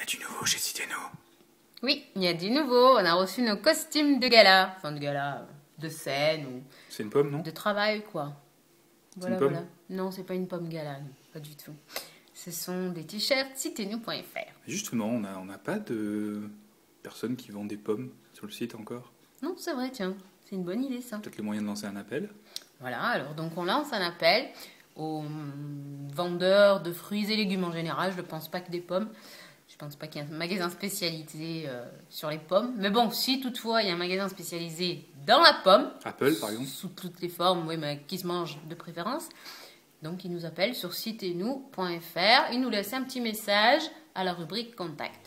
du nouveau chez Citeno. Oui, il y a du nouveau. On a reçu nos costumes de gala. Enfin, de gala, de scène ou C'est une pomme, non? de travail, quoi. Voilà, une pomme? voilà. Non, c'est pas une pomme gala, non, pas du tout. Ce sont des t-shirts citenu.fr. Justement, on n'a pas de personnes qui vendent des pommes sur le site encore. Non, c'est vrai, tiens. C'est une bonne idée, ça. Peut-être le moyen de lancer un appel. Voilà, alors donc on lance un appel aux vendeurs de fruits et légumes en général. Je ne pense pas que des pommes. Je pense pas qu'il y ait un magasin spécialisé sur les pommes. Mais bon, si toutefois il y a un magasin spécialisé dans la pomme, Apple, par exemple. sous toutes les formes, oui, mais qui se mange de préférence, donc il nous appelle sur citenu.fr. Il nous laisse un petit message à la rubrique contact.